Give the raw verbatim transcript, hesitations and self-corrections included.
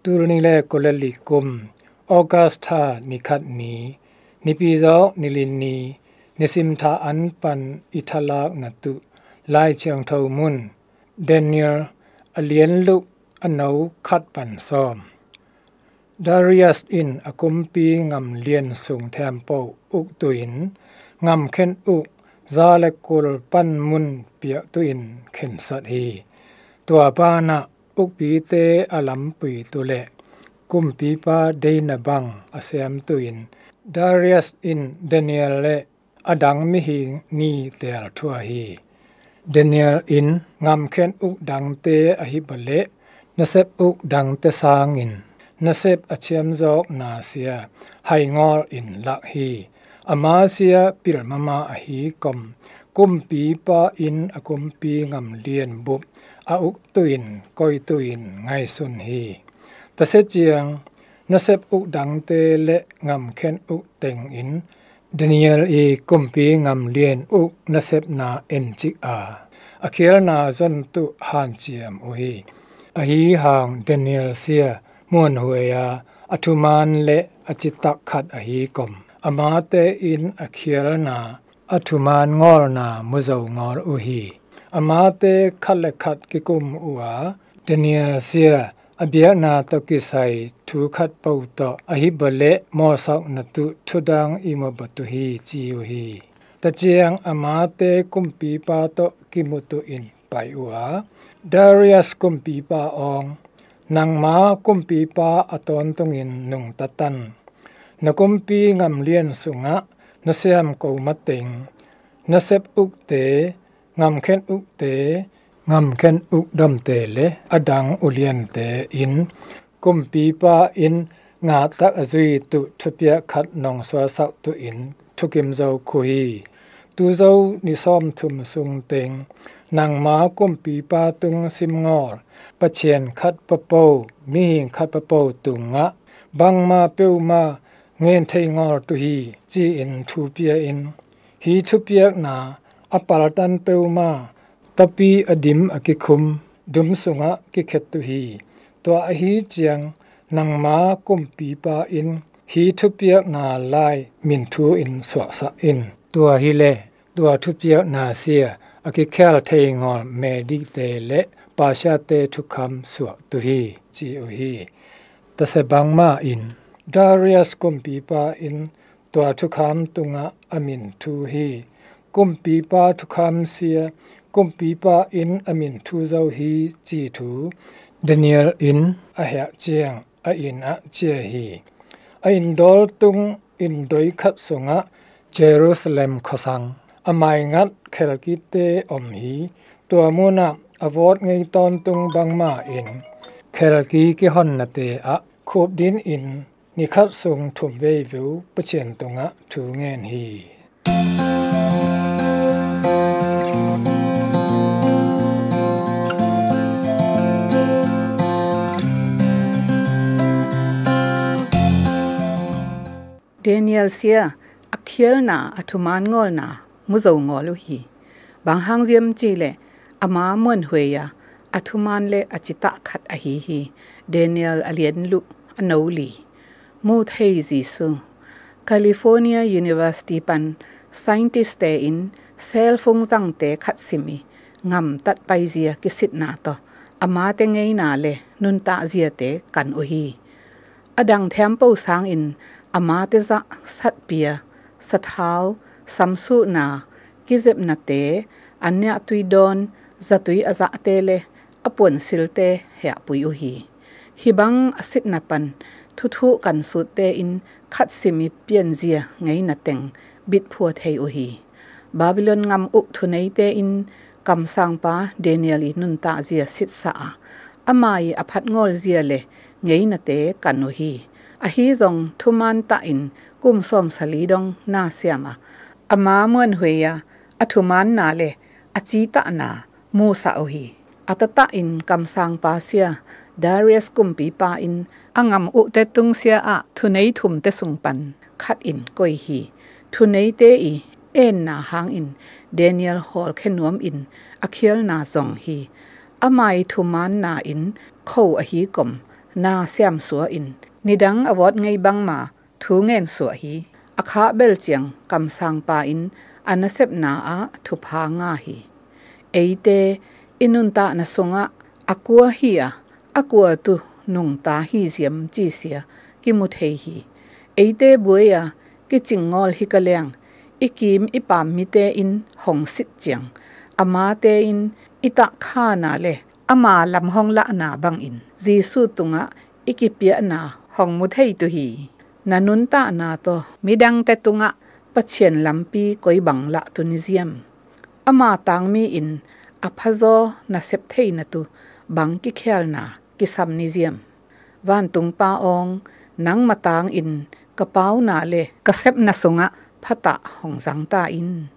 ตูรนิเลกลลิกุมออกัสธานิคัดนีนิปีโซนิลินนีนิสิมทาอันปันอิทลากนตุไลเชียงเทามุนเดนเนียลอเลียนลุอันเอาคัดปันซ้อมดาริอัสอินอคุมปีงำเลียนสูงแทมโปอุกตุอินงำเข็นอุซาเลกุลปันมุนเปียตุอินเข็นสัตฮีตัวปานะอุกปีเตอลัมปุยตุเลกุมปีปาเดนบังอเซมตุอินดาริอัสอินเดเนียลเลอดังมิหินีเตลทัวฮีเดเนียลอินงำเข็นอุดังเตอหิบเลนเซบอุดังเตสางินนเซบอเชียมจอกนาเซียไฮงอลอินลักฮีอามาเซียปิลมามาอฮีกอมกุมปีปาอินอกุมปีงำเลียนบุบอาอุกตุอินกอยตุอินไงสุนฮีตะเสเจียงนเซบอุดังเตเลงำเข็นอุเต็งอินเดเนียลอีกุมปีงำเลียนอุนเซบนาเอ็นจิอาอเคียนาจนตุฮานเจียมอุฮีอฮีหางเดเนียลเซียมวนหวยาอธุมานเลอจิตักขัดอฮีกอมอามาเตอินอเคียนาอธุมานงอลนามุโซงอลอุฮีอามาเตขัดเลขัดกิกุมอุอาเดเนียลเซียอเบียนาตกิไซทูขัดปูตออหิบเลมอสักนตุทุดังอิมบตุฮีจิอุฮีตะเจียงอามาเตกุมปีปาโตกิมุตุอินไปอุอาดาริอัสกุมปีปาองนางมากุมปีปาอตอนตงอินนุงตะตันนกุมปีงำเลียนสุงะนเซียมกูมัตติงนเซบอุกเตงำเข็นอุกเตงำเข็นอุกดมเตเลอดังอุเลียนเตอินกุมปีปาอินงาตักอจุยตุทุเปียขัดนองสวาสักตุอินทุกิมเจ้าคุยตูเจ้านิซอมทุมสุงเตงนางมากุมปีปาตุงซิมงอลปะเชียนขัดปะโปมีหิงขัดปะโปตุงะบังมาเปียวมาเงินไทงอลตุฮีจีอินทูเปียอินฮีทูเปียนาอปาลตันเปียวมาตปีอดิมอกิคุมดุมสุงะกิเขตุฮีตัวอฮีเจียงนางมากุมปีปาอินฮีทูเปียนาลายมินทูอินสวะสะอินตัวฮีเลตัวทูเปียนาเซียอกิเคลไทงอลเมดิเตเลปาชาเตทุกคำสวะตุฮีจีโอฮีตะเสบังมาอินดาริอัสกุมปีปาอินตัวทุกคำตุงะอามินทูฮีกุมปีปาทุกคำเสียกุมปีปาอินอามินทูเจ้าฮีจีทูเดเนียลอินอาเหเจียงอาอินอาเจียฮีอาอินดอลตุงอินโดยขัดสุงะเยรูซาเล็มขสังอามายงัดเคลกิเตอมฮีตัวมูนาอวอดไงตอนตุงบังมาอินเคลกีกิฮอนนาเตอะคูบดินอินนิคัดสุงถุมเววิวปะเชียนตุงะทูเงนฮีเดเนียลเซียอักเคียลนาอธุมานงอลนามุโซงอลุฮีบางหางเจียมจีเลอามามวนหวยยาอธุมานเลอจิตะขัดอหีฮีเดเนียลอเลียนลุอโนลีมูเทซิซูแคลิฟอร์เนียยูนิเวอร์ซิตี้ปันไซน์ติสเตอินเซลฟงจังเตขัดซิมีงำตัดไปเสียกิสิตนาต่ออามาเตงไงนาเลนุนตาเสียเตกันอุฮีอดังแถมเป้าสางอินอามาเตจะสัตเปียสัตเท้าซัมสูนากิเจ็บนาเตอันเนียตุยดอนจะตุยอาจะเตเลอปวนสิลเตเหียปุยอุฮีฮิบังอสิตนาปันทุทุกันสุดเตอินขัดสิมีเปียนเจียไงนาเต็งบิดพัวเทยอุฮีบาบิลอนงำอุกทุนเตอินกำสังปาเดเนียลีนุนตาเจียสิทสาอามายอภัดงอลเจียเลไงนาเตกันอุฮีอฮีจงทุมันตาอินกุมสมสลีดงนาเซียมาอามามวนหวยยาอทุมันนาเลอจีตานามูซาอุฮีอัตตาอินกำสังปาเซียดาริอัสกุมปีปาอินอังมอุเตตุงเสียอะทุนัยทุมเตสุงปันขัดอินกอยฮีทุนัยเตอีเอ็นนาหางอินเดเนียลฮอลเขนวมอินอเคียลนาซองฮีอามายทุมันนาอินเข้าอฮีกม na siam suwa in nidang awat ngai bang ma thu ngen suwa hi akha bel chiang kam sang pa in anasep na a thu pha nga hi eite inun ta na songa akua hi a akua tu nung ta hi siam chi sia ki mu thei hi eite buaya ki chingol hi kaleng ikim ipam mi te in hong sit chiang ama te in ita kha na le ama lam hong la na bang in jisu tunga ikipia na hong mu thei tu hi nanun ta na to midang te tunga pachien lampi koi bang la tunisiam ama tang mi in aphazo na sep thei na tu bang ki khel na ki sam nisiam van tung pa ong nang matang in kapau na le kasep na sunga phata hong jang ta in